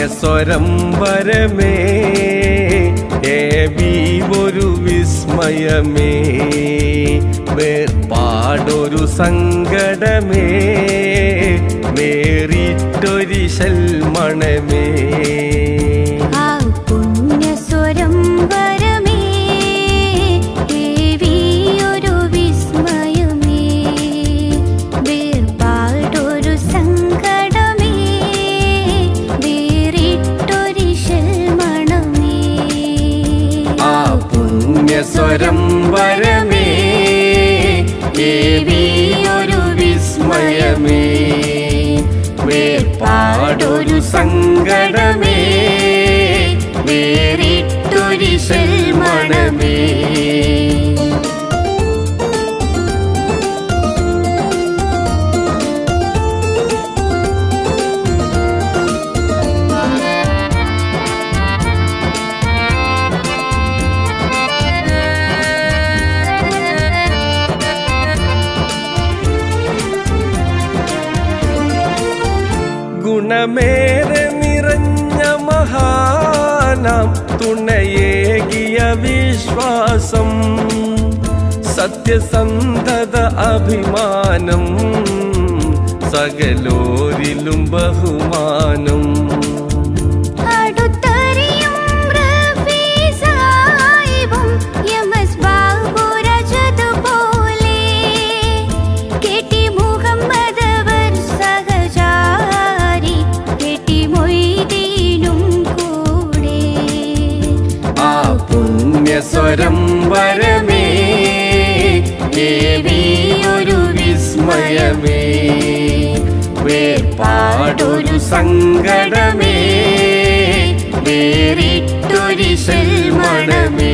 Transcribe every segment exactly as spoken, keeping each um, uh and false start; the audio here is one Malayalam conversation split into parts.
സ്വരം വരമേ ഏവി ഒരു വിസ്മയമേ വേർപാടൊരു സങ്കടമേ വേറിട്ടൊരിശൽ മണമേ സ്വരം വരമേ ഏവി ഒരു വിസ്മയമേ വേർപാടൊരു സങ്കടമേ വേറിട്ടൊരിശൽ മണമേ ഗുണമേറെ നിറഞ്ഞ മഹാനാം തുണയേകിയ വിശ്വാസം സത്യസന്ധത അഭിമാനം സകലോരിലും ബഹുമാനം സ്വരം വരമേ ഏവി ഒരു വിസ്മയമേ വേർപാടൊരു സങ്കടമേ വേറിട്ടൊരിശൽ മണമേ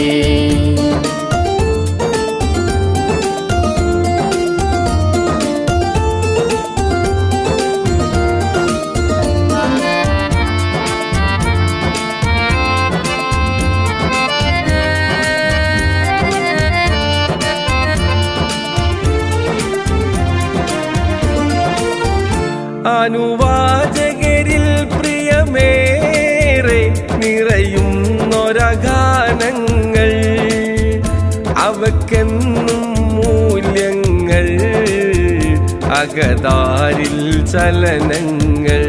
അനുവാചകരിൽ പ്രിയമേറെ നിറയുന്നൊരഗാനങ്ങൾ അവക്കെന്നും മൂല്യങ്ങൾ അകതാരിൽ ചലനങ്ങൾ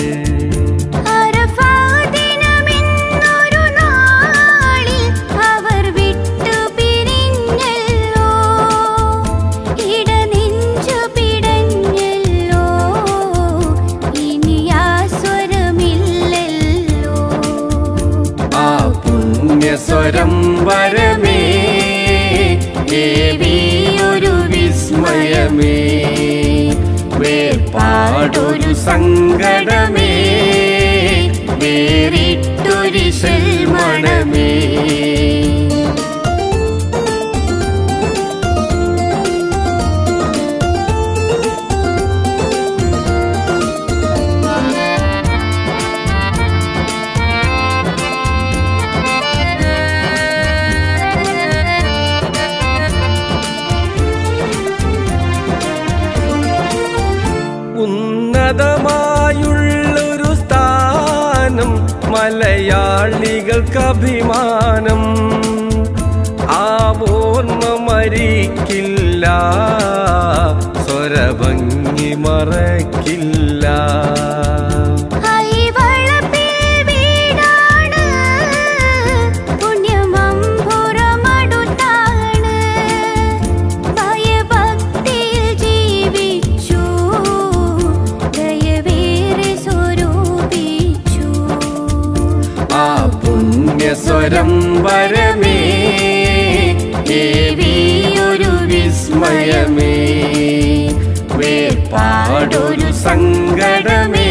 സ്വരം വരമേ ഏവി ഒരു വിസ്മയമേ വേർപാടൊരു സങ്കടമേ വേറിട്ടൊരിശൽ മണമേ ഉന്നതമായുള്ളൊരു സ്ഥാനം മലയാളികൾക്ക് അഭിമാനം ആ ഓർമ്മ മരിക്കില്ല സ്വരഭംഗി മറക്കില്ല സ്വരം വരമേ ഏവി ഒരു വിസ്മയമേ വേർപാടൊരു സങ്കടമേ